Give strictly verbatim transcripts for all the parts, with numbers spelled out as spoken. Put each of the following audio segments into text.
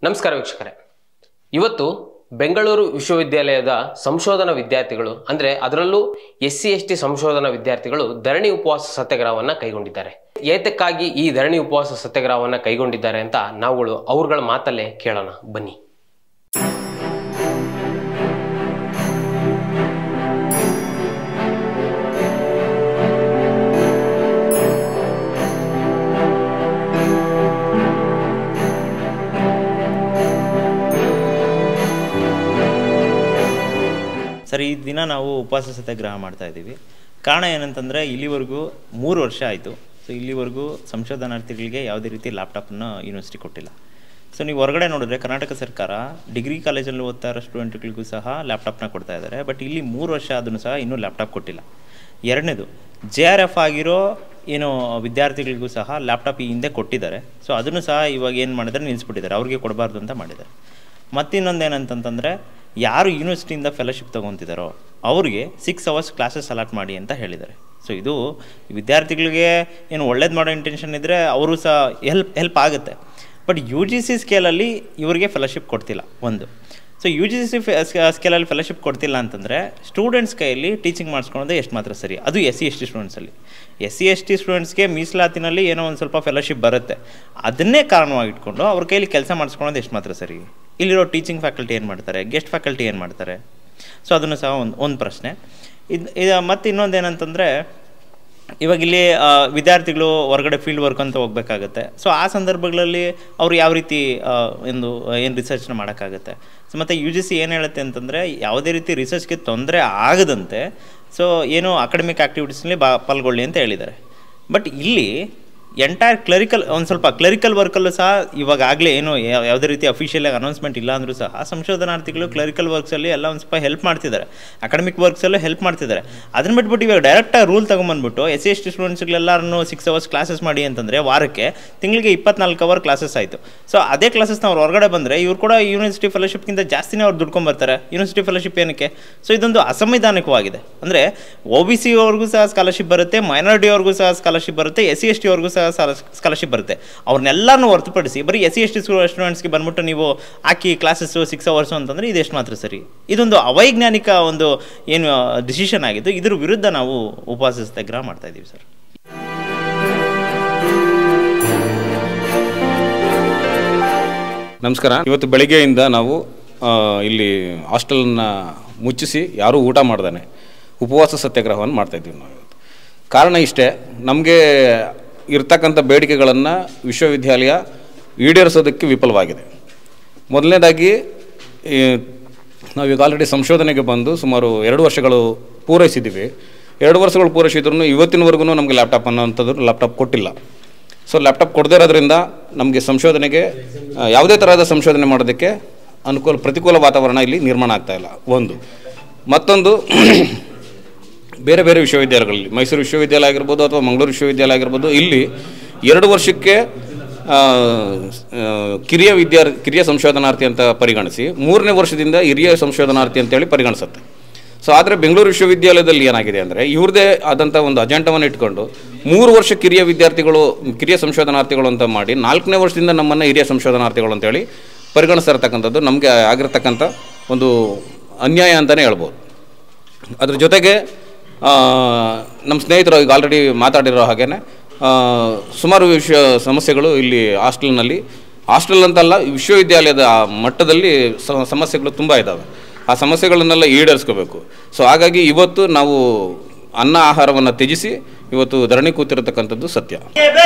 ನಮಸ್ಕಾರ ವೀಕ್ಷಕರೇ, ಇವತ್ತು ಬೆಂಗಳೂರು ವಿಶ್ವವಿದ್ಯಾಲಯದ ಸಂಶೋಧನಾ ವಿದ್ಯಾರ್ಥಿಗಳು ಅಂದರೆ ಅದರಲ್ಲೂ ಎಸ್ ಸಿ ಎಸ್ ಟಿ ಸಂಶೋಧನಾ ವಿದ್ಯಾರ್ಥಿಗಳು ಧರಣಿ ಉಪವಾಸ ಸತ್ಯಾಗ್ರಹವನ್ನು ಕೈಗೊಂಡಿದ್ದಾರೆ. ಏತಕ್ಕಾಗಿ ಈ ಧರಣಿ ಉಪವಾಸ ಸತ್ಯಾಗ್ರಹವನ್ನು ಕೈಗೊಂಡಿದ್ದಾರೆ ಅಂತ ನಾವುಗಳು ಅವರುಗಳ ಮಾತಲ್ಲೇ ಕೇಳೋಣ ಬನ್ನಿ. ಸರ್, ಈ ದಿನ ನಾವು ಉಪವಾಸ ಸತ್ಯಾಗ್ರಹ ಮಾಡ್ತಾ ಇದ್ದೀವಿ. ಕಾರಣ ಏನಂತಂದರೆ, ಇಲ್ಲಿವರೆಗೂ ಮೂರು ವರ್ಷ ಆಯಿತು. ಸೊ ಇಲ್ಲಿವರೆಗೂ ಸಂಶೋಧನಾರ್ಥಿಗಳಿಗೆ ಯಾವುದೇ ರೀತಿ ಲ್ಯಾಪ್ಟಾಪನ್ನು ಯೂನಿವರ್ಸಿಟಿ ಕೊಟ್ಟಿಲ್ಲ. ಸೊ ನೀವು ಹೊರಗಡೆ ನೋಡಿದ್ರೆ ಕರ್ನಾಟಕ ಸರ್ಕಾರ ಡಿಗ್ರಿ ಕಾಲೇಜಲ್ಲಿ ಓದ್ತಾ ಇರೋ ಸ್ಟೂಡೆಂಟ್ಗಳಿಗೂ ಸಹ ಲ್ಯಾಪ್ಟಾಪ್ನ ಕೊಡ್ತಾ ಇದ್ದಾರೆ. ಬಟ್ ಇಲ್ಲಿ ಮೂರು ವರ್ಷ ಆದ್ರೂ ಸಹ ಇನ್ನೂ ಲ್ಯಾಪ್ಟಾಪ್ ಕೊಟ್ಟಿಲ್ಲ. ಎರಡನೇದು, ಜೆ ಆರ್ ಎಫ್ ಆಗಿರೋ ಏನು ವಿದ್ಯಾರ್ಥಿಗಳಿಗೂ ಸಹ ಲ್ಯಾಪ್ಟಾಪ್ ಈ ಹಿಂದೆ ಕೊಟ್ಟಿದ್ದಾರೆ. ಸೊ ಅದನ್ನು ಸಹ ಇವಾಗ ಏನು ಮಾಡಿದ್ದಾರೆ, ನಿಲ್ಲಿಸ್ಬಿಟ್ಟಿದ್ದಾರೆ. ಅವ್ರಿಗೆ ಕೊಡಬಾರ್ದು ಅಂತ ಮಾಡಿದ್ದಾರೆ. ಮತ್ತಿನ್ನೊಂದು ಏನಂತಂತಂದರೆ, ಯಾರು ಯೂನಿವರ್ಸಿಟಿಯಿಂದ ಫೆಲೋಶಿಪ್ ತೊಗೊತಿದ್ದಾರೋ ಅವ್ರಿಗೆ ಸಿಕ್ಸ್ ಅವರ್ಸ್ ಕ್ಲಾಸಸ್ ಅಲಾಟ್ ಮಾಡಿ ಅಂತ ಹೇಳಿದ್ದಾರೆ. ಸೊ ಇದು ವಿದ್ಯಾರ್ಥಿಗಳಿಗೆ ಏನು ಒಳ್ಳೇದು ಮಾಡೋ ಇಂಟೆನ್ಷನ್ ಇದ್ದರೆ ಅವರು ಸಹ ಹೆಲ್ಪ್ ಹೆಲ್ಪ್ ಆಗುತ್ತೆ. ಬಟ್ ಯು ಜಿ ಸಿ ಸ್ಕೇಲಲ್ಲಿ ಇವರಿಗೆ ಫೆಲೋಶಿಪ್ ಕೊಡ್ತಿಲ್ಲ ಒಂದು. ಸೊ ಯು ಜಿ ಸಿ ಸ್ಕೇಲಲ್ಲಿ ಫೆಲೋಶಿಪ್ ಕೊಡ್ತಿಲ್ಲ ಅಂತಂದರೆ ಸ್ಟೂಡೆಂಟ್ಸ್ ಕೈಯಲ್ಲಿ ಟೀಚಿಂಗ್ ಮಾಡಿಸ್ಕೊಳೋದು ಎಷ್ಟು ಮಾತ್ರ ಸರಿ. ಅದು ಎಸ್ ಸಿ ಎಸ್ ಟಿ ಸ್ಟೂಡೆಂಟ್ಸಲ್ಲಿ ಎಸ್ ಸಿ ಎಸ್ ಟಿ ಸ್ಟೂಡೆಂಟ್ಸ್ಗೆ ಮೀಸಲಾತಿನಲ್ಲಿ ಏನೋ ಒಂದು ಸ್ವಲ್ಪ ಫೆಲೋಶಿಪ್ ಬರುತ್ತೆ. ಅದನ್ನೇ ಕಾರಣವಾಗಿಟ್ಕೊಂಡು ಅವ್ರ ಕೈಯಲ್ಲಿ ಕೆಲಸ ಮಾಡಿಸ್ಕೊಳೋದು ಎಷ್ಟು ಮಾತ್ರ ಸರಿ. ಇಲ್ಲಿರೋ ಟೀಚಿಂಗ್ ಫ್ಯಾಕಲ್ಟಿ ಏನು ಮಾಡ್ತಾರೆ, ಗೆಸ್ಟ್ ಫ್ಯಾಕಲ್ಟಿ ಏನು ಮಾಡ್ತಾರೆ. ಸೊ ಅದನ್ನು ಸಹ ಒಂದು ಒಂದು ಪ್ರಶ್ನೆ. ಇದು ಇದು ಮತ್ತು ಇನ್ನೊಂದು ಏನಂತಂದರೆ, ಇವಾಗ ಇಲ್ಲಿ ವಿದ್ಯಾರ್ಥಿಗಳು ಹೊರಗಡೆ ಫೀಲ್ಡ್ ವರ್ಕ್ ಅಂತ ಹೋಗ್ಬೇಕಾಗತ್ತೆ. ಸೊ ಆ ಸಂದರ್ಭಗಳಲ್ಲಿ ಅವರು ಯಾವ ರೀತಿ ಒಂದು ಏನು ರಿಸರ್ಚ್ನ ಮಾಡೋಕ್ಕಾಗತ್ತೆ. ಸೊ ಮತ್ತು ಯು ಜಿ ಸಿ ಏನು ಹೇಳುತ್ತೆ ಅಂತಂದರೆ, ಯಾವುದೇ ರೀತಿ ರಿಸರ್ಚ್ಗೆ ತೊಂದರೆ ಆಗದಂತೆ ಸೊ ಏನು ಅಕಾಡೆಮಿಕ್ ಆ್ಯಕ್ಟಿವಿಟೀಸ್ನಲ್ಲಿ ಬಾ ಪಾಲ್ಗೊಳ್ಳಿ ಅಂತ ಹೇಳಿದ್ದಾರೆ. ಬಟ್ ಇಲ್ಲಿ ಎಂಟೈರ್ ಕ್ಲರಿಕಲ್ ಒಂದು ಸ್ವಲ್ಪ ಕ್ಲರಿಕಲ್ ವರ್ಕಲ್ಲೂ ಸಹ ಇವಾಗಲೇ ಏನು ಯಾವುದೇ ರೀತಿ ಅಫಿಷಿಯಲಾಗಿ ಅನೌನ್ಸ್ಮೆಂಟ್ ಇಲ್ಲ ಅಂದರೂ ಸಹ ಸಂಶೋಧನಾರ್ಥಿಗಳು ಕ್ಲರಿಕಲ್ ವರ್ಕ್ಸಲ್ಲಿ ಎಲ್ಲ ಒಂದು ಸ್ವಲ್ಪ ಹೆಲ್ಪ್ ಮಾಡ್ತಿದ್ದಾರೆ, ಅಕಾಡೆಮಿಕ್ ವರ್ಕ್ಸಲ್ಲೂ ಹೆಲ್ಪ್ ಮಾಡ್ತಿದ್ದಾರೆ. ಅದನ್ನ ಬಿಟ್ಬಿಟ್ಟು ಇವಾಗ ಡೈರೆಕ್ಟಾಗಿ ರೂಲ್ ತೊಗೊಂಬಂದ್ಬಿಟ್ಟು ಎಸ್ ಸಿ ಎಸ್ ಟಿ ಸ್ಟೂಡೆಂಟ್ಸ್ಗಳೆಲ್ಲರೂ ಸಿಕ್ಸ್ ಅವರ್ಸ್ ಕ್ಲಾಸಸ್ ಮಾಡಿ ಅಂತಂದರೆ ವಾರಕ್ಕೆ ತಿಂಗಳಿಗೆ ಇಪ್ಪತ್ನಾಲ್ಕು ಅವರ್ ಕ್ಲಾಸಸ್ ಆಯಿತು. ಸೊ ಅದೇ ಕ್ಲಾಸಸ್ನ ಅವ್ರು ಹೊರಗಡೆ ಬಂದರೆ ಇವ್ರು ಕೂಡ ಯೂನಿವರ್ಸಿಟಿ ಫೆಲೋಶಿಪ್ಗಿಂತ ಜಾಸ್ತಿನೇ ಅವ್ರು ದುಡ್ಕೊಂಬರ್ತಾರೆ. ಯೂನಿವರ್ಸಿಟಿ ಫೆಲೋಶಿಪ್ ಏನಕ್ಕೆ? ಸೊ ಇದೊಂದು ಅಸಂವಿಧಾನಿಕವಾಗಿದೆ. ಅಂದರೆ ಒ ಬಿ ಸಿ ಅವ್ರಿಗೂ ಸಹ ಸ್ಕಾಲರ್ಶಿಪ್ ಬರುತ್ತೆ, ಮೈನಾರಿಟಿ ಅವ್ರಿಗೂ ಸಹ ಸ್ಕಾಲರ್ಶಿಪ್ ಬರುತ್ತೆ, ಎಸ್ ಸಿ ಎಸ್ ಟಿ ಅವ್ರಿಗೂ ಸಹ ಸ್ಕಾಲರ್ಶಿಪ್ ಬರುತ್ತೆ. ಅವ್ರನ್ನೆಲ್ಲನೂ ಹೊರತುಪಡಿಸಿ ಬರೀ ಎಸ್ ಸಿ ಎಸ್ ಟಿ ಸ್ಟೂಡೆಂಟ್ಸ್ಗೆ ಬಂದ್ಬಿಟ್ಟು ನೀವು ಹಾಕಿ ಕ್ಲಾಸಸ್ಸು ಸಿಕ್ಸ್ ಅವರ್ಸು ಅಂತಂದರೆ ಇದೆಷ್ಟು ಮಾತ್ರ ಸರಿ. ಇದೊಂದು ಅವೈಜ್ಞಾನಿಕ ಒಂದು ಏನು ಡಿಸಿಷನ್ ಆಗಿದ್ದು, ಇದ್ರ ವಿರುದ್ಧ ನಾವು ಉಪವಾಸ ಸತ್ಯಾಗ್ರಹ ಮಾಡ್ತಾ ಇದ್ದೀವಿ ಸರ್. ನಮಸ್ಕಾರ. ಇವತ್ತು ಬೆಳಿಗ್ಗೆಯಿಂದ ನಾವು ಇಲ್ಲಿ ಹಾಸ್ಟೆಲನ್ನ ಮುಚ್ಚಿಸಿ ಯಾರೂ ಊಟ ಮಾಡ್ದಾನೆ ಉಪವಾಸ ಸತ್ಯಾಗ್ರಹವನ್ನು ಮಾಡ್ತಾಯಿದ್ದೀವಿ ನಾವು. ಕಾರಣ ಇಷ್ಟೇ, ನಮಗೆ ಇರ್ತಕ್ಕಂಥ ಬೇಡಿಕೆಗಳನ್ನು ವಿಶ್ವವಿದ್ಯಾಲಯ ಈಡೇರಿಸೋದಕ್ಕೆ ವಿಫಲವಾಗಿದೆ. ಮೊದಲನೇದಾಗಿ ನಾವೀಗ ಆಲ್ರೆಡಿ ಸಂಶೋಧನೆಗೆ ಬಂದು ಸುಮಾರು ಎರಡು ವರ್ಷಗಳು ಪೂರೈಸಿದ್ದೀವಿ. ಎರಡು ವರ್ಷಗಳು ಪೂರೈಸಿದ್ರೂ ಇವತ್ತಿನವರೆಗೂ ನಮಗೆ ಲ್ಯಾಪ್ಟಾಪ್ ಅನ್ನೋಂಥದ್ದು ಲ್ಯಾಪ್ಟಾಪ್ ಕೊಟ್ಟಿಲ್ಲ. ಸೊ ಲ್ಯಾಪ್ಟಾಪ್ ಕೊಡದೇ ಇರೋದ್ರಿಂದ ನಮಗೆ ಸಂಶೋಧನೆಗೆ ಯಾವುದೇ ಥರದ ಸಂಶೋಧನೆ ಮಾಡೋದಕ್ಕೆ ಅನುಕೂಲ ಪ್ರತಿಕೂಲ ವಾತಾವರಣ ಇಲ್ಲಿ ನಿರ್ಮಾಣ ಆಗ್ತಾಯಿಲ್ಲ ಒಂದು. ಮತ್ತೊಂದು, ಬೇರೆ ಬೇರೆ ವಿಶ್ವವಿದ್ಯಾಲಯಗಳಲ್ಲಿ ಮೈಸೂರು ವಿಶ್ವವಿದ್ಯಾಲಯ ಆಗಿರ್ಬೋದು ಅಥವಾ ಮಂಗಳೂರು ವಿಶ್ವವಿದ್ಯಾಲಯ ಆಗಿರ್ಬೋದು, ಇಲ್ಲಿ ಎರಡು ವರ್ಷಕ್ಕೆ ಕಿರಿಯ ವಿದ್ಯಾರ್ಥಿ ಕಿರಿಯ ಸಂಶೋಧನಾರ್ಥಿ ಅಂತ ಪರಿಗಣಿಸಿ ಮೂರನೇ ವರ್ಷದಿಂದ ಹಿರಿಯ ಸಂಶೋಧನಾರ್ಥಿ ಅಂತೇಳಿ ಪರಿಗಣಿಸುತ್ತೆ. ಸೊ ಆದರೆ ಬೆಂಗಳೂರು ವಿಶ್ವವಿದ್ಯಾಲಯದಲ್ಲಿ ಏನಾಗಿದೆ ಅಂದರೆ, ಇವ್ರದ್ದೇ ಆದಂಥ ಒಂದು ಅಜೆಂಡವನ್ನು ಇಟ್ಕೊಂಡು ಮೂರು ವರ್ಷ ಕಿರಿಯ ವಿದ್ಯಾರ್ಥಿಗಳು ಕಿರಿಯ ಸಂಶೋಧನಾರ್ಥಿಗಳು ಅಂತ ಮಾಡಿ ನಾಲ್ಕನೇ ವರ್ಷದಿಂದ ನಮ್ಮನ್ನು ಹಿರಿಯ ಸಂಶೋಧನಾರ್ಥಿಗಳು ಅಂತೇಳಿ ಪರಿಗಣಿಸ್ತಾ ಇರ್ತಕ್ಕಂಥದ್ದು ನಮಗೆ ಆಗಿರ್ತಕ್ಕಂಥ ಒಂದು ಅನ್ಯಾಯ ಅಂತಲೇ ಹೇಳ್ಬೋದು. ಅದ್ರ ಜೊತೆಗೆ ನಮ್ಮ ಸ್ನೇಹಿತರು ಈಗ ಆಲ್ರೆಡಿ ಮಾತಾಡಿರೋ ಹಾಗೇ ಸುಮಾರು ವಿಷಯ ಸಮಸ್ಯೆಗಳು ಇಲ್ಲಿ ಹಾಸ್ಟೆಲ್ನಲ್ಲಿ ಹಾಸ್ಟೆಲ್ ಅಂತಲ್ಲ ವಿಶ್ವವಿದ್ಯಾಲಯದ ಮಟ್ಟದಲ್ಲಿ ಸಮಸ್ಯೆಗಳು ತುಂಬ ಇದ್ದಾವೆ. ಆ ಸಮಸ್ಯೆಗಳನ್ನೆಲ್ಲ ಈಡೇರಿಸ್ಕೋಬೇಕು. ಸೊ ಹಾಗಾಗಿ ಇವತ್ತು ನಾವು ಅನ್ನ ಆಹಾರವನ್ನು ತ್ಯಜಿಸಿ ಇವತ್ತು ಧರಣಿ ಕೂತಿರತಕ್ಕಂಥದ್ದು ಸತ್ಯ.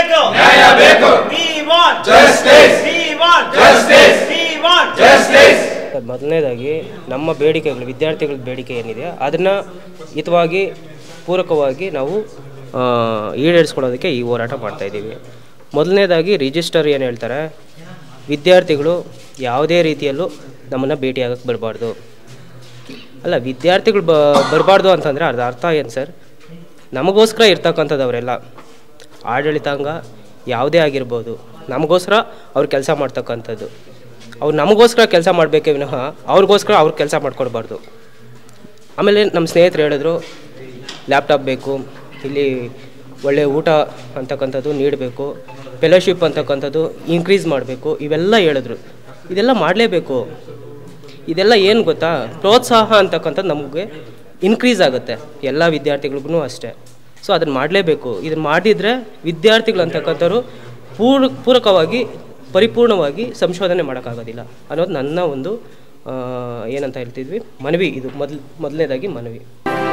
ಮೊದಲನೇದಾಗಿ ನಮ್ಮ ಬೇಡಿಕೆಗಳು ವಿದ್ಯಾರ್ಥಿಗಳ ಬೇಡಿಕೆ ಏನಿದೆ ಅದನ್ನು ಹಿತವಾಗಿ ಪೂರಕವಾಗಿ ನಾವು ಈಡೇರಿಸ್ಕೊಳ್ಳೋದಕ್ಕೆ ಈ ಹೋರಾಟ ಮಾಡ್ತಾಯಿದ್ದೀವಿ. ಮೊದಲನೇದಾಗಿ ರಿಜಿಸ್ಟರ್ ಏನು ಹೇಳ್ತಾರೆ, ವಿದ್ಯಾರ್ಥಿಗಳು ಯಾವುದೇ ರೀತಿಯಲ್ಲೂ ನಮ್ಮನ್ನು ಭೇಟಿಯಾಗಕ್ಕೆ ಬರಬಾರ್ದು. ಅಲ್ಲ, ವಿದ್ಯಾರ್ಥಿಗಳು ಬ ಬರಬಾರ್ದು ಅಂತಂದರೆ ಅದ್ರ ಅರ್ಥ ಏನು ಸರ್? ನಮಗೋಸ್ಕರ ಇರ್ತಕ್ಕಂಥದ್ದು ಅವರೆಲ್ಲ ಆಡಳಿತಾಂಗ ಯಾವುದೇ ಆಗಿರ್ಬೋದು, ನಮಗೋಸ್ಕರ ಅವ್ರು ಕೆಲಸ ಮಾಡ್ತಕ್ಕಂಥದ್ದು. ಅವ್ರು ನಮಗೋಸ್ಕರ ಕೆಲಸ ಮಾಡಬೇಕೇ ವಿನಃ ಅವ್ರಿಗೋಸ್ಕರ ಅವ್ರು ಕೆಲಸ ಮಾಡ್ಕೊಡ್ಬಾರ್ದು. ಆಮೇಲೆ ನಮ್ಮ ಸ್ನೇಹಿತರು ಹೇಳಿದ್ರು ಲ್ಯಾಪ್ಟಾಪ್ ಬೇಕು, ಇಲ್ಲಿ ಒಳ್ಳೆಯ ಊಟ ಅಂತಕ್ಕಂಥದ್ದು ನೀಡಬೇಕು, ಫೆಲೋಶಿಪ್ ಅಂತಕ್ಕಂಥದ್ದು ಇನ್ಕ್ರೀಸ್ ಮಾಡಬೇಕು, ಇವೆಲ್ಲ ಹೇಳಿದ್ರು. ಇದೆಲ್ಲ ಮಾಡಲೇಬೇಕು. ಇದೆಲ್ಲ ಏನು ಗೊತ್ತಾ, ಪ್ರೋತ್ಸಾಹ ಅಂತಕ್ಕಂಥದ್ದು ನಮಗೆ ಇನ್ಕ್ರೀಸ್ ಆಗುತ್ತೆ ಎಲ್ಲ ವಿದ್ಯಾರ್ಥಿಗಳಿಗೂ ಅಷ್ಟೇ. ಸೊ ಅದನ್ನು ಮಾಡಲೇಬೇಕು. ಇದನ್ನು ಮಾಡಿದರೆ ವಿದ್ಯಾರ್ಥಿಗಳು ಅಂತಕ್ಕಂಥವ್ರು ಪೂರ್ ಪೂರಕವಾಗಿ ಪರಿಪೂರ್ಣವಾಗಿ ಸಂಶೋಧನೆ ಮಾಡೋಕ್ಕಾಗೋದಿಲ್ಲ ಅನ್ನೋದು ನನ್ನ ಒಂದು ಏನಂತ ಹೇಳ್ತಿದ್ವಿ ಮನವಿ. ಇದು ಮೊದಲು ಮೊದಲನೇದಾಗಿ ಮನವಿ.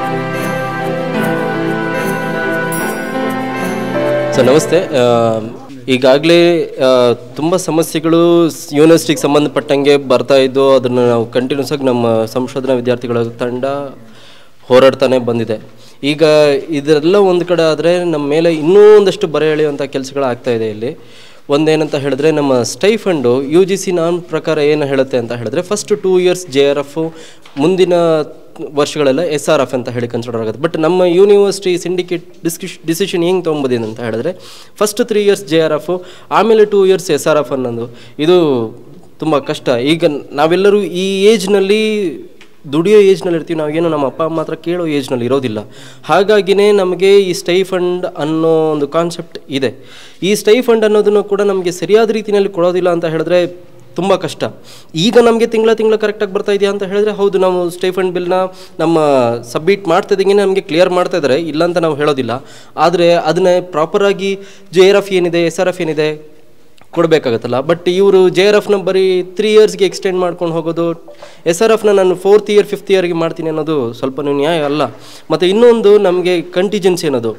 ಸರ್ ನಮಸ್ತೆ. ಈಗಾಗಲೇ ತುಂಬ ಸಮಸ್ಯೆಗಳು ಯೂನಿವರ್ಸಿಟಿಗೆ ಸಂಬಂಧಪಟ್ಟಂಗೆ ಬರ್ತಾ ಇದ್ದು ಅದನ್ನು ನಾವು ಕಂಟಿನ್ಯೂಸ್ ಆಗಿ ನಮ್ಮ ಸಂಶೋಧನಾ ವಿದ್ಯಾರ್ಥಿಗಳ ತಂಡ ಹೋರಾಡ್ತಾನೆ ಬಂದಿದೆ. ಈಗ ಇದೆಲ್ಲ ಒಂದು ಕಡೆ ಆದರೆ ನಮ್ಮ ಮೇಲೆ ಇನ್ನೂ ಒಂದಷ್ಟು ಬರೆ ಎಳೆಯುವಂಥ ಕೆಲಸಗಳಾಗ್ತಾ ಇದೆ. ಇಲ್ಲಿ ಒಂದೇನಂತ ಹೇಳಿದ್ರೆ, ನಮ್ಮ ಸ್ಟೈಫಂಡು ಯು ಜಿ ಸಿ ನಾನ್ ಪ್ರಕಾರ ಏನು ಹೇಳುತ್ತೆ ಅಂತ ಹೇಳಿದ್ರೆ, first two years J R F, ಮುಂದಿನ ವರ್ಷಗಳೆಲ್ಲ ಎಸ್ ಆರ್ ಎಫ್ ಅಂತ ಹೇಳಿ ಕನ್ಸಿಡರ್ ಆಗುತ್ತೆ. ಬಟ್ ನಮ್ಮ ಯೂನಿವರ್ಸಿಟಿ ಸಿಂಡಿಕೇಟ್ ಡಿಸ್ಕಿಶ್ ಡಿಸಿಷನ್ ಹೆಂಗೆ ತೊಗೊಂಬೋದಿದೆ ಅಂತ ಹೇಳಿದ್ರೆ, first three years J R F, ಆಮೇಲೆ two years S R F ಅನ್ನೋದು ಇದು ತುಂಬ ಕಷ್ಟ. ಈಗ ನಾವೆಲ್ಲರೂ ಈ ಏಜ್ನಲ್ಲಿ ದುಡಿಯೋ ಏಜ್ನಲ್ಲಿ ಇರ್ತೀವಿ, ನಾವೇನು ನಮ್ಮ ಅಪ್ಪ ಅಮ್ಮ ಹತ್ರ ಕೇಳೋ ಏಜ್ನಲ್ಲಿ ಇರೋದಿಲ್ಲ. ಹಾಗಾಗಿನೇ ನಮಗೆ ಈ ಸ್ಟೈಫಂಡ್ ಅನ್ನೋ ಒಂದು ಕಾನ್ಸೆಪ್ಟ್ ಇದೆ. ಈ ಸ್ಟೈಫಂಡ್ ಅನ್ನೋದನ್ನು ಕೂಡ ನಮಗೆ ಸರಿಯಾದ ರೀತಿಯಲ್ಲಿ ಕೊಡೋದಿಲ್ಲ ಅಂತ ಹೇಳಿದ್ರೆ ತುಂಬ ಕಷ್ಟ. ಈಗ ನಮಗೆ ತಿಂಗಳ ತಿಂಗಳ ಕರೆಕ್ಟಾಗಿ ಬರ್ತಾ ಇದೆಯಾ ಅಂತ ಹೇಳಿದ್ರೆ ಹೌದು, ನಾವು ಸ್ಟೈಫಂಡ್ ಬಿಲ್ನ ನಮ್ಮ ಸಬ್ಮಿಟ್ ಮಾಡ್ತಿದ್ದಂಗೆ ನಮಗೆ ಕ್ಲಿಯರ್ ಮಾಡ್ತಾ ಇದ್ದಾರೆ, ಇಲ್ಲ ಅಂತ ನಾವು ಹೇಳೋದಿಲ್ಲ. ಆದರೆ ಅದನ್ನೇ ಪ್ರಾಪರಾಗಿ ಜೆ ಆರ್ ಎಫ್ ಏನಿದೆ, ಎಸ್ ಆರ್ ಎಫ್ ಏನಿದೆ ಕೊಡಬೇಕಾಗತ್ತಲ್ಲ. ಬಟ್ ಇವರು ಜೆ ಆರ್ ಎಫ್ನ ಬರೀ ತ್ರೀ ಇಯರ್ಸ್ಗೆ ಎಕ್ಸ್ಟೆಂಡ್ ಮಾಡ್ಕೊಂಡು ಹೋಗೋದು, ಎಸ್ ಆರ್ ಎಫ್ನ ನಾನು ಫೋರ್ತ್ ಇಯರ್ ಫಿಫ್ತ್ ಇಯರ್ಗೆ ಮಾಡ್ತೀನಿ ಅನ್ನೋದು ಸ್ವಲ್ಪ ನ್ಯಾಯ ಅಲ್ಲ. ಮತ್ತು ಇನ್ನೊಂದು ನಮಗೆ ಕಂಟಿಜೆನ್ಸಿ ಅನ್ನೋದು,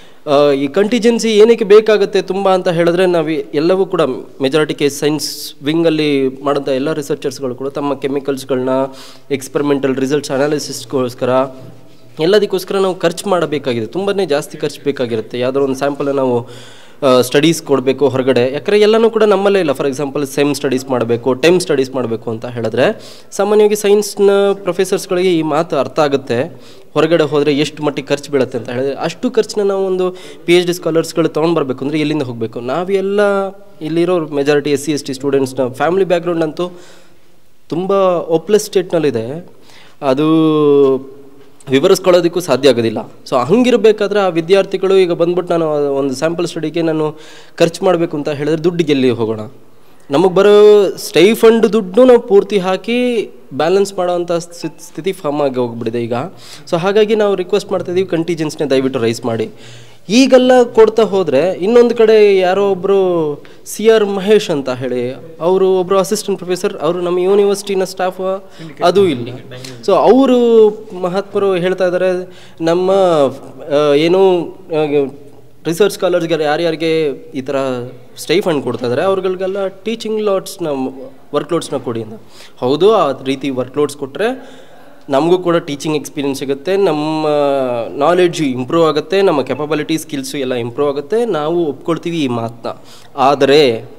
ಈ ಕಂಟಿಜೆನ್ಸಿ ಏನಕ್ಕೆ ಬೇಕಾಗುತ್ತೆ ತುಂಬ ಅಂತ ಹೇಳಿದ್ರೆ, ನಾವು ಎಲ್ಲವೂ ಕೂಡ ಮೆಜಾರಿಟಿ ಕೇಸ್ ಸೈನ್ಸ್ ವಿಂಗಲ್ಲಿ ಮಾಡೋಂಥ ಎಲ್ಲ ರಿಸರ್ಚರ್ಸ್ಗಳು ಕೂಡ ತಮ್ಮ ಕೆಮಿಕಲ್ಸ್ಗಳನ್ನ ಎಕ್ಸ್ಪೆರಿಮೆಂಟಲ್ ರಿಸಲ್ಟ್ಸ್ ಅನಾಲಿಸಿಸ್ಗೋಸ್ಕರ ಎಲ್ಲದಕ್ಕೋಸ್ಕರ ನಾವು ಖರ್ಚು ಮಾಡಬೇಕಾಗಿದೆ. ತುಂಬಾ ಜಾಸ್ತಿ ಖರ್ಚು ಬೇಕಾಗಿರುತ್ತೆ. ಯಾವುದೋ ಒಂದು ಸ್ಯಾಂಪಲ್ ನಾವು ಸ್ಟಡೀಸ್ ಕೊಡಬೇಕು ಹೊರಗಡೆ, ಯಾಕಂದರೆ ಎಲ್ಲನೂ ಕೂಡ ನಮ್ಮಲ್ಲೇ ಇಲ್ಲ. ಫಾರ್ ಎಕ್ಸಾಂಪಲ್ ಸೆಮ್ ಸ್ಟಡೀಸ್ ಮಾಡಬೇಕು, ಟೈಮ್ ಸ್ಟಡೀಸ್ ಮಾಡಬೇಕು ಅಂತ ಹೇಳಿದ್ರೆ ಸಾಮಾನ್ಯವಾಗಿ ಸೈನ್ಸ್ನ ಪ್ರೊಫೆಸರ್ಸ್ಗಳಿಗೆ ಈ ಮಾತು ಅರ್ಥ ಆಗುತ್ತೆ. ಹೊರಗಡೆ ಹೋದರೆ ಎಷ್ಟು ಮಟ್ಟಿಗೆ ಖರ್ಚು ಬೀಳುತ್ತೆ ಅಂತ ಹೇಳಿದ್ರೆ, ಅಷ್ಟು ಖರ್ಚನ್ನ ನಾವು ಒಂದು ಪಿ ಎಚ್ ಡಿ ಸ್ಕಾಲರ್ಸ್ಗಳು ತೊಗೊಂಡು ಬರಬೇಕು ಅಂದರೆ ಎಲ್ಲಿಂದ ಹೋಗಬೇಕು? ನಾವೆಲ್ಲ ಇಲ್ಲಿರೋ majority S C S T ಸ್ಟೂಡೆಂಟ್ಸ್ನ ಫ್ಯಾಮಿಲಿ ಬ್ಯಾಕ್ಗ್ರೌಂಡ್ ಅಂತೂ ತುಂಬ ಓಪ್ಲೆಸ್ ಸ್ಟೇಟ್ನಲ್ಲಿದೆ. ಅದು ವಿವರಿಸ್ಕೊಳ್ಳೋದಕ್ಕೂ ಸಾಧ್ಯ ಆಗೋದಿಲ್ಲ. ಸೊ ಹಂಗಿರಬೇಕಾದ್ರೆ ಆ ವಿದ್ಯಾರ್ಥಿಗಳು ಈಗ ಬಂದ್ಬಿಟ್ಟು ನಾನು ಒಂದು ಸ್ಯಾಂಪಲ್ ಸ್ಟಡಿಗೆ ನಾನು ಖರ್ಚು ಮಾಡಬೇಕು ಅಂತ ಹೇಳಿದ್ರೆ ದುಡ್ಡಿಗೆ ಎಲ್ಲಿ ಹೋಗೋಣ? ನಮಗೆ ಬರೋ ಸ್ಟೈಫಂಡ್ ದುಡ್ಡು ನಾವು ಪೂರ್ತಿ ಹಾಕಿ ಬ್ಯಾಲೆನ್ಸ್ ಮಾಡೋವಂಥ ಸ್ಥಿತಿ ಫಾರ್ಮ್ ಆಗಿ ಹೋಗ್ಬಿಟ್ಟಿದೆ ಈಗ. ಸೊ ಹಾಗಾಗಿ ನಾವು ರಿಕ್ವೆಸ್ಟ್ ಮಾಡ್ತಾಯಿದ್ದೀವಿ, ಕಂಟಿಜೆನ್ಸ್ನೇ ದಯವಿಟ್ಟು ರೈಸ್ ಮಾಡಿ. ಈಗೆಲ್ಲ ಕೊಡ್ತಾ ಹೋದರೆ ಇನ್ನೊಂದು ಕಡೆ ಯಾರೋ ಒಬ್ಬರು ಸಿ ಆರ್ ಮಹೇಶ್ ಅಂತ ಹೇಳಿ ಅವರು ಒಬ್ಬರು ಅಸಿಸ್ಟೆಂಟ್ ಪ್ರೊಫೆಸರ್, ಅವರು ನಮ್ಮ ಯೂನಿವರ್ಸಿಟಿನ ಸ್ಟಾಫ್ ಅದು ಇಲ್ಲ. ಸೊ ಅವರು ಮಹಾತ್ಮರು ಹೇಳ್ತಾ ಇದ್ದಾರೆ, ನಮ್ಮ ಏನು ರಿಸರ್ಚ್ ಸ್ಕಾಲರ್ಸ್ಗೆ ಯಾರ್ಯಾರಿಗೆ ಈ ಥರ ಸ್ಟೈಫಂಡ್ ಕೊಡ್ತಾ ಇದ್ದಾರೆ ಅವ್ರಿಗೆಲ್ಲ ಟೀಚಿಂಗ್ ಲಾಟ್ಸ್ನ ವರ್ಕ್ ಲೋಡ್ಸ್ನ ಕೊಡಿ ಅಂತ. ಹೌದು, ಆ ರೀತಿ ವರ್ಕ್ ಲೋಡ್ಸ್ ಕೊಟ್ಟರೆ ನಮಗೂ ಕೂಡ ಟೀಚಿಂಗ್ ಎಕ್ಸ್ಪೀರಿಯನ್ಸ್ ಸಿಗುತ್ತೆ, ನಮ್ಮ ನಾಲೆಡ್ಜು ಇಂಪ್ರೂವ್ ಆಗುತ್ತೆ, ನಮ್ಮ ಕೆಪಬಿಲಿಟಿ ಸ್ಕಿಲ್ಸು ಎಲ್ಲ ಇಂಪ್ರೂವ್ ಆಗುತ್ತೆ, ನಾವು ಒಪ್ಕೊಳ್ತೀವಿ ಈ ಮಾತನ್ನ. ಆದರೆ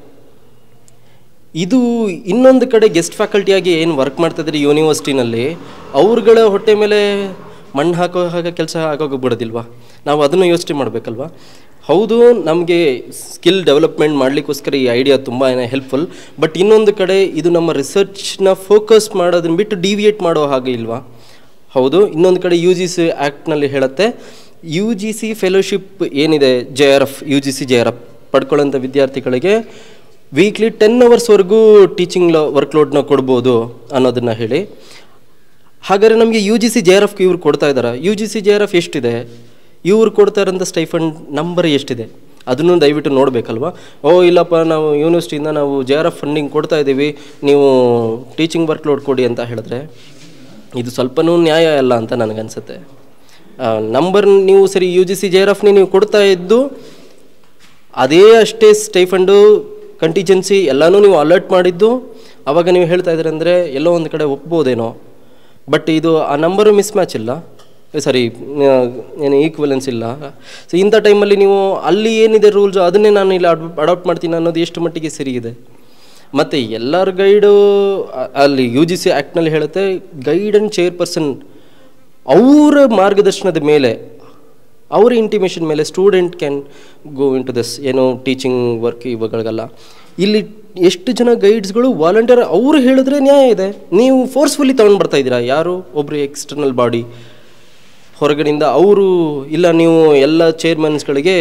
ಇದು ಇನ್ನೊಂದು ಕಡೆ ಗೆಸ್ಟ್ ಫ್ಯಾಕಲ್ಟಿಯಾಗಿ ಏನು ವರ್ಕ್ ಮಾಡ್ತಾಯಿದ್ದಾರೆ ಯೂನಿವರ್ಸಿಟಿನಲ್ಲಿ, ಅವ್ರುಗಳ ಹೊಟ್ಟೆ ಮೇಲೆ ಮಣ್ಣು ಹಾಕೋ ಹಾಗೆ ಕೆಲಸ ಆಗೋಗ್ಬಿಡೋದಿಲ್ವಾ? ನಾವು ಅದನ್ನು ಯೋಚನೆ ಮಾಡಬೇಕಲ್ವ? ಹೌದು, ನಮಗೆ ಸ್ಕಿಲ್ ಡೆವಲಪ್ಮೆಂಟ್ ಮಾಡಲಿಕ್ಕೋಸ್ಕರ ಈ ಐಡಿಯಾ ತುಂಬಾ ಹೆಲ್ಪ್ಫುಲ್. ಬಟ್ ಇನ್ನೊಂದು ಕಡೆ ಇದು ನಮ್ಮ ರಿಸರ್ಚ್ನ ಫೋಕಸ್ ಮಾಡೋದನ್ನ ಬಿಟ್ಟು ಡಿವಿಯೇಟ್ ಮಾಡೋ ಹಾಗೆ ಇಲ್ವಾ? ಹೌದು, ಇನ್ನೊಂದು ಕಡೆ ಯು ಜಿ ಸಿ ಆ್ಯಕ್ಟ್ನಲ್ಲಿ ಹೇಳುತ್ತೆ, ಯು ಜಿ ಸಿ ಫೆಲೋಶಿಪ್ ಏನಿದೆ, J R F U G C J R F ಪಡ್ಕೊಳ್ಳೋಂಥ ವಿದ್ಯಾರ್ಥಿಗಳಿಗೆ ವೀಕ್ಲಿ ಟೆನ್ ಅವರ್ಸ್ವರೆಗೂ ಟೀಚಿಂಗ್ ವರ್ಕ್ ಲೋಡ್ನ ಕೊಡ್ಬೋದು ಅನ್ನೋದನ್ನು ಹೇಳಿ. ಹಾಗಾದರೆ ನಮಗೆ U G C J R ಎಫ್ಗೆ ಇವ್ರು ಕೊಡ್ತಾ ಇದ್ದಾರೆ. U G C J R F ಎಷ್ಟಿದೆ, ಇವ್ರು ಕೊಡ್ತಾ ಇರೋಂಥ ಸ್ಟೈಫಂಡ್ ನಂಬರ್ ಎಷ್ಟಿದೆ, ಅದನ್ನು ದಯವಿಟ್ಟು ನೋಡಬೇಕಲ್ವ? ಓ ಇಲ್ಲಪ್ಪ, ನಾವು ಯೂನಿವರ್ಸಿಟಿಯಿಂದ ನಾವು ಜೆ ಆರ್ ಎಫ್ ಫಂಡಿಂಗ್ ಕೊಡ್ತಾ ಇದ್ದೀವಿ, ನೀವು ಟೀಚಿಂಗ್ ವರ್ಕ್ ಲೋಡ್ ಕೊಡಿ ಅಂತ ಹೇಳಿದ್ರೆ ಇದು ಸ್ವಲ್ಪನೂ ನ್ಯಾಯ ಅಲ್ಲ ಅಂತ ನನಗನ್ಸುತ್ತೆ. ನಂಬರ್ ನೀವು ಸರಿ U G C J R ಎಫ್ನೇ ನೀವು ಕೊಡ್ತಾ ಇದ್ದು ಅದೇ ಅಷ್ಟೇ ಸ್ಟೈಫಂಡು ಕಂಟಿಜೆನ್ಸಿ ಎಲ್ಲನೂ ನೀವು ಅಲರ್ಟ್ ಮಾಡಿದ್ದು ಆವಾಗ ನೀವು ಹೇಳ್ತಾ ಇದ್ದೀರ ಅಂದರೆ ಎಲ್ಲೋ ಒಂದು ಕಡೆ ಒಪ್ಬೋದೇನೋ. ಬಟ್ ಇದು ಆ ನಂಬರು ಮಿಸ್ ಮ್ಯಾಚ್ ಇಲ್ಲ, ಸರಿ ಏನು ಈಕ್ವಲೆನ್ಸ್ ಇಲ್ಲ. ಸೊ ಇಂಥ ಟೈಮಲ್ಲಿ ನೀವು ಅಲ್ಲಿ ಏನಿದೆ ರೂಲ್ಸು ಅದನ್ನೇ ನಾನು ಇಲ್ಲಿ ಅಡಾಪ್ಟ್ ಮಾಡ್ತೀನಿ ಅನ್ನೋದು ಎಷ್ಟು ಮಟ್ಟಿಗೆ ಸರಿ ಇದೆ? ಮತ್ತು ಎಲ್ಲರ ಗೈಡು ಅಲ್ಲಿ ಯು ಜಿ ಸಿ ಆ್ಯಕ್ಟ್ನಲ್ಲಿ ಹೇಳುತ್ತೆ, ಗೈಡ್ ಆ್ಯಂಡ್ ಚೇರ್ಪರ್ಸನ್ ಅವರ ಮಾರ್ಗದರ್ಶನದ ಮೇಲೆ, ಅವರ ಇಂಟಿಮೇಷನ್ ಮೇಲೆ student can go into this ಏನು ಟೀಚಿಂಗ್ ವರ್ಕ್ ಇವುಗಳಿಗೆಲ್ಲ. ಇಲ್ಲಿ ಎಷ್ಟು ಜನ ಗೈಡ್ಸ್ಗಳು ವಾಲಂಟಿಯರ್ ಅವರು ಹೇಳಿದ್ರೆ ನ್ಯಾಯ ಇದೆ. ನೀವು ಫೋರ್ಸ್ಫುಲಿ ತೊಗೊಂಡು ಬರ್ತಾ ಇದ್ದೀರಾ, ಯಾರು ಒಬ್ಬರು ಎಕ್ಸ್ಟರ್ನಲ್ ಬಾಡಿ ಹೊರಗಡೆಯಿಂದ ಅವರು ಇಲ್ಲ ನೀವು ಎಲ್ಲ ಚೇರ್ಮನ್ಸ್ಗಳಿಗೆ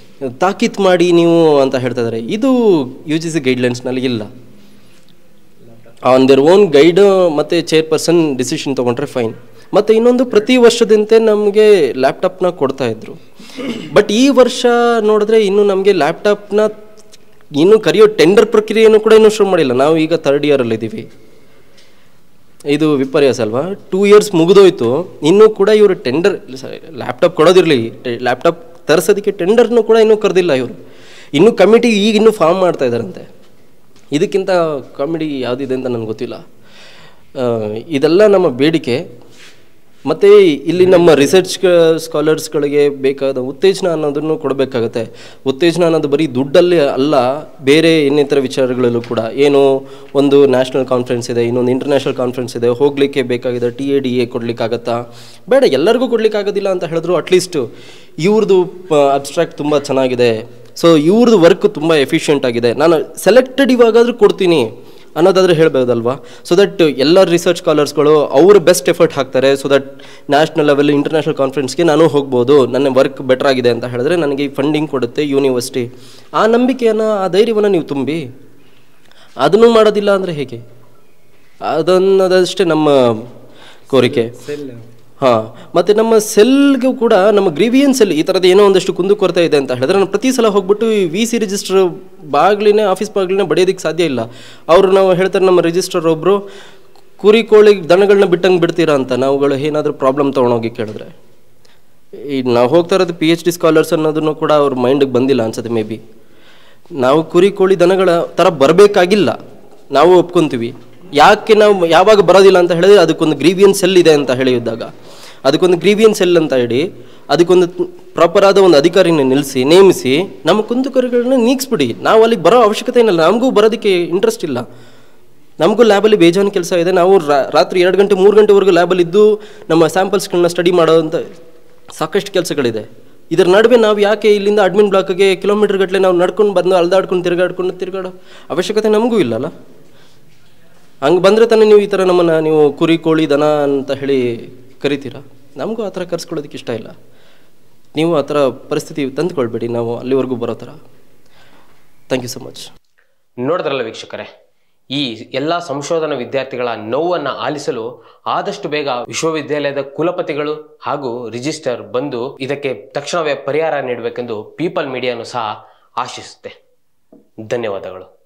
ತಾಕೀತು ಮಾಡಿ ನೀವು ಅಂತ ಹೇಳ್ತಾ ಇದ್ದಾರೆ. ಇದು ಯು ಜಿ ಸಿ ಗೈಡ್ಲೈನ್ಸ್ನಲ್ಲಿ ಇಲ್ಲ. ಆನ್ ದೇರ್ ಓನ್ ಗೈಡ್ ಮತ್ತು ಚೇರ್ಪರ್ಸನ್ ಡಿಸಿಷನ್ ತೊಗೊಂಡ್ರೆ ಫೈನ್. ಮತ್ತು ಇನ್ನೊಂದು ಪ್ರತಿ ವರ್ಷದಂತೆ ನಮಗೆ ಲ್ಯಾಪ್ಟಾಪ್ನ ಕೊಡ್ತಾಯಿದ್ರು. ಬಟ್ ಈ ವರ್ಷ ನೋಡಿದ್ರೆ ಇನ್ನೂ ನಮಗೆ ಲ್ಯಾಪ್ಟಾಪ್ನ ಇನ್ನೂ ಕರೆಯೋ ಟೆಂಡರ್ ಪ್ರಕ್ರಿಯೆಯನ್ನು ಕೂಡ ಇನ್ನೂ ಶುರು ಮಾಡಿಲ್ಲ. ನಾವು ಈಗ ಥರ್ಡ್ ಇಯರಲ್ಲಿದ್ದೀವಿ. ಇದು ವಿಪರ್ಯಾಸ ಅಲ್ವಾ? ಟೂ ಇಯರ್ಸ್ ಮುಗಿದೋಯ್ತು, ಇನ್ನೂ ಕೂಡ ಇವರು ಟೆಂಡರ್ ಲ್ಯಾಪ್ಟಾಪ್ ಕೊಡೋದಿರಲಿ, ಲ್ಯಾಪ್ಟಾಪ್ ತರಿಸೋದಕ್ಕೆ ಟೆಂಡರ್ನೂ ಕೂಡ ಇನ್ನೂ ಕರೆದಿಲ್ಲ ಇವರು. ಇನ್ನೂ ಕಮಿಟಿ ಈಗ ಇನ್ನೂ ಫಾರ್ಮ್ ಮಾಡ್ತಾ ಇದ್ದಾರಂತೆ. ಇದಕ್ಕಿಂತ ಕಾಮಿಡಿ ಯಾವುದಿದೆ ಅಂತ ನನಗೆ ಗೊತ್ತಿಲ್ಲ. ಇದೆಲ್ಲ ನಮ್ಮ ಬೇಡಿಕೆ. ಮತ್ತು ಇಲ್ಲಿ ನಮ್ಮ ರಿಸರ್ಚ್ ಸ್ಕಾಲರ್ಸ್ಗಳಿಗೆ ಬೇಕಾದ ಉತ್ತೇಜನ ಅನ್ನೋದನ್ನು ಕೊಡಬೇಕಾಗತ್ತೆ. ಉತ್ತೇಜನ ಅನ್ನೋದು ಬರೀ ದುಡ್ಡಲ್ಲಿ ಅಲ್ಲ, ಬೇರೆ ಇನ್ನಿತರ ವಿಚಾರಗಳಲ್ಲೂ ಕೂಡ. ಏನು ಒಂದು ನ್ಯಾಷನಲ್ ಕಾನ್ಫರೆನ್ಸ್ ಇದೆ, ಇನ್ನೊಂದು ಇಂಟರ್ನ್ಯಾಷನಲ್ ಕಾನ್ಫರೆನ್ಸ್ ಇದೆ, ಹೋಗಲಿಕ್ಕೆ ಬೇಕಾಗಿದೆ ಟಿ ಎ ಡಿ ಎ ಕೊಡಲಿಕ್ಕಾಗತ್ತಾ? ಬೇಡ, ಎಲ್ಲರಿಗೂ ಕೊಡಲಿಕ್ಕಾಗೋದಿಲ್ಲ ಅಂತ ಹೇಳಿದ್ರು ಅಟ್ಲೀಸ್ಟ್ ಇವ್ರದ್ದು ಅಬ್ಸ್ಟ್ರಾಕ್ಟ್ ತುಂಬ ಚೆನ್ನಾಗಿದೆ, ಸೊ ಇವ್ರದ್ದು ವರ್ಕ್ ತುಂಬ ಎಫಿಷಿಯೆಂಟ್ ಆಗಿದೆ, ನಾನು ಸೆಲೆಕ್ಟೆಡ್ ಇವಾಗಾದರೂ ಕೊಡ್ತೀನಿ ಅನ್ನೋದಾದರೆ ಹೇಳ್ಬೋದಲ್ವಾ? ಸೊ ದಟ್ ಎಲ್ಲ ರಿಸರ್ಚ್ ಸ್ಕಾಲರ್ಸ್ಗಳು ಅವರು ಬೆಸ್ಟ್ ಎಫರ್ಟ್ ಹಾಕ್ತಾರೆ. So that national level international ಕಾನ್ಫರೆನ್ಸ್ಗೆ ನಾನು ಹೋಗ್ಬೋದು, ನನ್ನ ವರ್ಕ್ ಬೆಟರ್ ಆಗಿದೆ ಅಂತ ಹೇಳಿದ್ರೆ ನನಗೆ ಫಂಡಿಂಗ್ ಕೊಡುತ್ತೆ ಯೂನಿವರ್ಸಿಟಿ. ಆ ನಂಬಿಕೆಯನ್ನು, ಆ ಧೈರ್ಯವನ್ನು ನೀವು ತುಂಬಿ. ಅದನ್ನು ಮಾಡೋದಿಲ್ಲ ಅಂದರೆ ಹೇಗೆ? ಅದನ್ನದಷ್ಟೇ ನಮ್ಮ ಕೋರಿಕೆ. ಹಾಂ, ಮತ್ತು ನಮ್ಮ ಸೆಲ್ಗೂ ಕೂಡ ನಮ್ಮ ಗ್ರೀವಿಯನ್ ಸೆಲ್ ಈ ಥರದ್ದು ಏನೋ ಒಂದಷ್ಟು ಕುಂದುಕೊರತೆ ಇದೆ ಅಂತ ಹೇಳಿದ್ರೆ ನಾನು ಪ್ರತಿ ಸಲ ಹೋಗ್ಬಿಟ್ಟು ಈ ವಿ ಸಿ ರಿಜಿಸ್ಟರ್ ಬಾಗಿಲಿನೇ ಆಫೀಸ್ ಬಾಗಿಲಿನೇ ಬಡಿಯೋದಕ್ಕೆ ಸಾಧ್ಯ ಇಲ್ಲ. ಅವರು ನಾವು ಹೇಳ್ತಾರೆ, ನಮ್ಮ ರಿಜಿಸ್ಟರ್ ಒಬ್ಬರು ಕುರಿ ಕೋಳಿ ದನಗಳನ್ನ ಬಿಟ್ಟಂಗೆ ಬಿಡ್ತೀರಾ ಅಂತ. ನಾವುಗಳು ಏನಾದರೂ ಪ್ರಾಬ್ಲಮ್ ತೊಗೊಂಡೋಗಿ ಕೇಳಿದ್ರೆ ಈಗ ನಾವು ಹೋಗ್ತಾ ಇರೋದು ಪಿ ಎಚ್ ಡಿ ಸ್ಕಾಲರ್ಸ್ ಅನ್ನೋದನ್ನು ಕೂಡ ಅವ್ರ ಮೈಂಡಿಗೆ ಬಂದಿಲ್ಲ ಅನ್ಸುತ್ತೆ. ಮೇ ಬಿ ನಾವು ಕುರಿ ಕೋಳಿ ದನಗಳ ಥರ ಬರಬೇಕಾಗಿಲ್ಲ, ನಾವು ಒಪ್ಕೊತೀವಿ. ಯಾಕೆ ನಾವು ಯಾವಾಗ ಬರೋದಿಲ್ಲ ಅಂತ ಹೇಳಿದ್ರೆ ಅದಕ್ಕೊಂದು ಗ್ರೀವಿಯನ್ ಸೆಲ್ ಇದೆ ಅಂತ ಹೇಳಿದಾಗ ಅದಕ್ಕೊಂದು ಗ್ರೀವಿಯನ್ ಸೆಲ್ ಅಂತ ಹೇಳಿ ಅದಕ್ಕೊಂದು ಪ್ರಾಪರ್ ಆದ ಒಂದು ಅಧಿಕಾರಿನ ನಿಲ್ಲಿಸಿ ನೇಮಿಸಿ ನಮ್ಮ ಕುಂದುಕೊರತೆಗಳನ್ನ ನೀಗಿಸ್ಬಿಡಿ. ನಾವು ಅಲ್ಲಿಗೆ ಬರೋ ಅವಶ್ಯಕತೆ ಏನಿಲ್ಲ, ನಮಗೂ ಬರೋದಕ್ಕೆ ಇಂಟ್ರೆಸ್ಟ್ ಇಲ್ಲ. ನಮಗೂ ಲ್ಯಾಬಲ್ಲಿ ಬೇಜಾನ್ ಕೆಲಸ ಇದೆ. ನಾವು ರಾತ್ರಿ ಎರಡು ಗಂಟೆ ಮೂರು ಗಂಟೆವರೆಗೂ ಲ್ಯಾಬಲ್ಲಿದ್ದು ನಮ್ಮ ಸ್ಯಾಂಪಲ್ಸ್ಗಳನ್ನ ಸ್ಟಡಿ ಮಾಡೋವಂಥ ಸಾಕಷ್ಟು ಕೆಲಸಗಳಿದೆ. ಇದರ ನಡುವೆ ನಾವು ಯಾಕೆ ಇಲ್ಲಿಂದ ಅಡ್ಮಿನ್ ಬ್ಲಾಕ್ಗೆ ಕಿಲೋಮೀಟರ್ ಗಟ್ಟಲೆ ನಾವು ನಡ್ಕೊಂಡು ಬಂದು ಅಲ್ದಾಡ್ಕೊಂಡು ತಿರುಗಾಡ್ಕೊಂಡು ತಿರುಗಾಡೋ ಅವಶ್ಯಕತೆ ನಮಗೂ ಇಲ್ಲಲ್ಲ. ಹಂಗೆ ಬಂದರೆ ತಾನೇ ನೀವು ಈ ಥರ ನಮ್ಮನ್ನು ನೀವು ಕುರಿ ಕೋಳಿ ದನ ಅಂತ ಹೇಳಿ ಕರಿತೀರಾ? ನಮಗೂ ಆ ಥರ ಕರ್ಸ್ಕೊಳ್ಳೋದಕ್ಕೆ ಇಷ್ಟ ಇಲ್ಲ. ನೀವು ಆ ಥರ ಪರಿಸ್ಥಿತಿ ತಂದುಕೊಳ್ಬೇಡಿ ನಾವು ಅಲ್ಲಿವರೆಗೂ ಬರೋ ಥರ. Thank you so much. ನೋಡಿದ್ರಲ್ಲ ವೀಕ್ಷಕರೇ, ಈ ಎಲ್ಲ ಸಂಶೋಧನಾ ವಿದ್ಯಾರ್ಥಿಗಳ ನೋವನ್ನು ಆಲಿಸಲು ಆದಷ್ಟು ಬೇಗ ವಿಶ್ವವಿದ್ಯಾಲಯದ ಕುಲಪತಿಗಳು ಹಾಗೂ ರಿಜಿಸ್ಟರ್ ಬಂದು ಇದಕ್ಕೆ ತಕ್ಷಣವೇ ಪರಿಹಾರ ನೀಡಬೇಕೆಂದು ಪೀಪಲ್ ಮೀಡಿಯಾನು ಸಹ ಆಶಿಸುತ್ತೆ. ಧನ್ಯವಾದಗಳು.